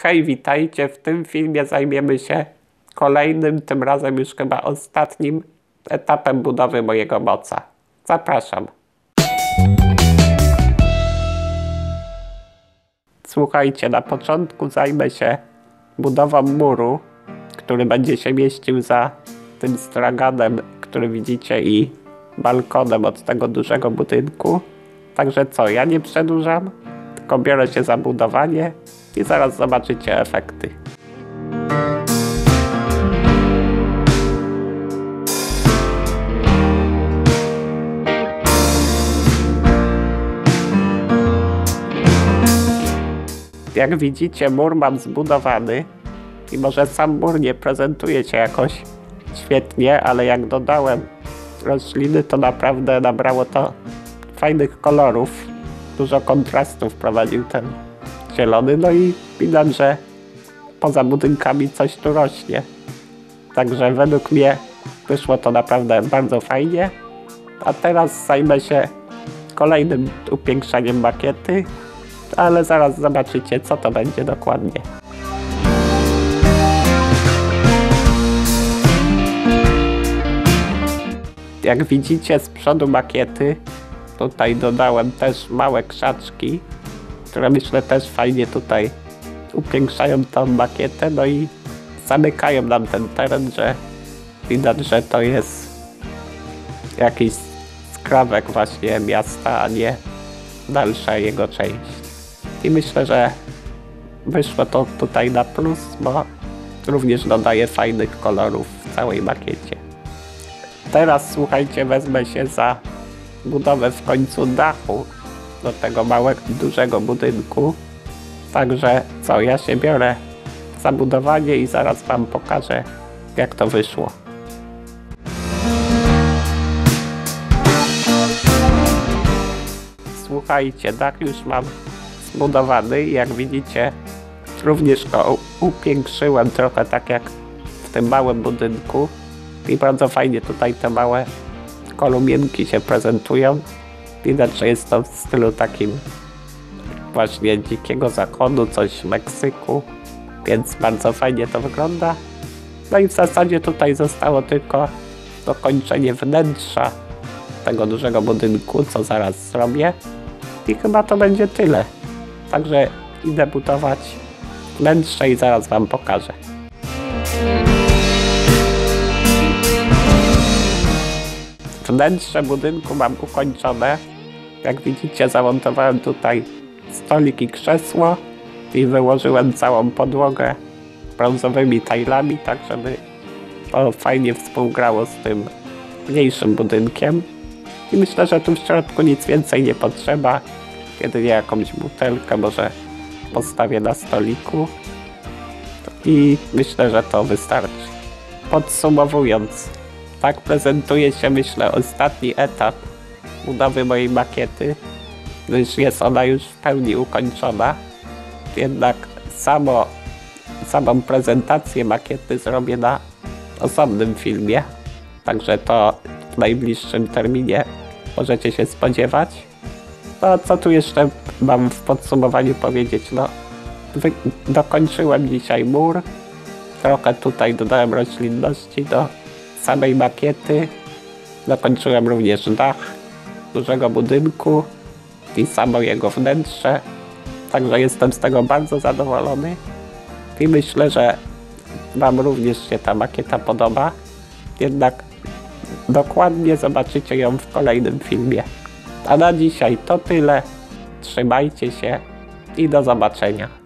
Hej, witajcie. W tym filmie zajmiemy się kolejnym, tym razem już chyba ostatnim etapem budowy mojego moca. Zapraszam. Słuchajcie, na początku zajmę się budową muru, który będzie się mieścił za tym straganem, który widzicie, i balkonem od tego dużego budynku. Także co, ja nie przedłużam, tylko biorę się za budowanie i zaraz zobaczycie efekty. Jak widzicie, mur mam zbudowany i może sam mur nie prezentuje się jakoś świetnie, ale jak dodałem rośliny, to naprawdę nabrało to fajnych kolorów. Dużo kontrastów wprowadził ten zielony, no i widać, że poza budynkami coś tu rośnie. Także według mnie wyszło to naprawdę bardzo fajnie. A teraz zajmę się kolejnym upiększaniem makiety, ale zaraz zobaczycie, co to będzie dokładnie. Jak widzicie, z przodu makiety tutaj dodałem też małe krzaczki, które myślę też fajnie tutaj upiększają tą makietę, no i zamykają nam ten teren, że widać, że to jest jakiś skrawek właśnie miasta, a nie dalsza jego część. I myślę, że wyszło to tutaj na plus, bo również dodaje fajnych kolorów w całej makiecie. Teraz słuchajcie, wezmę się za budowę w końcu dachu do tego małego, dużego budynku. Także co, ja się biorę za budowanie i zaraz wam pokażę, jak to wyszło. Słuchajcie, dach już mam zbudowany i jak widzicie, również go upiększyłem trochę tak jak w tym małym budynku i bardzo fajnie tutaj te małe kolumienki się prezentują. Widać, że jest to w stylu takim właśnie dzikiego zachodu, coś w Meksyku, więc bardzo fajnie to wygląda. No i w zasadzie tutaj zostało tylko dokończenie wnętrza tego dużego budynku, co zaraz zrobię. I chyba to będzie tyle. Także idę budować wnętrze i zaraz wam pokażę. Wnętrze budynku mam ukończone. Jak widzicie, zamontowałem tutaj stolik i krzesło i wyłożyłem całą podłogę brązowymi tajlami, tak żeby to fajnie współgrało z tym mniejszym budynkiem. I myślę, że tu w środku nic więcej nie potrzeba. Jedynie jakąś butelkę może postawię na stoliku i myślę, że to wystarczy. Podsumowując, tak prezentuje się, myślę, ostatni etap budowy mojej makiety, gdyż jest ona już w pełni ukończona. Jednak samą prezentację makiety zrobię na osobnym filmie, także to w najbliższym terminie możecie się spodziewać. No a co tu jeszcze mam w podsumowaniu powiedzieć? No, dokończyłem dzisiaj mur, trochę tutaj dodałem roślinności do samej makiety, dokończyłem również dach dużego budynku i samo jego wnętrze, także jestem z tego bardzo zadowolony i myślę, że wam również się ta makieta podoba, jednak dokładnie zobaczycie ją w kolejnym filmie. A na dzisiaj to tyle, trzymajcie się i do zobaczenia.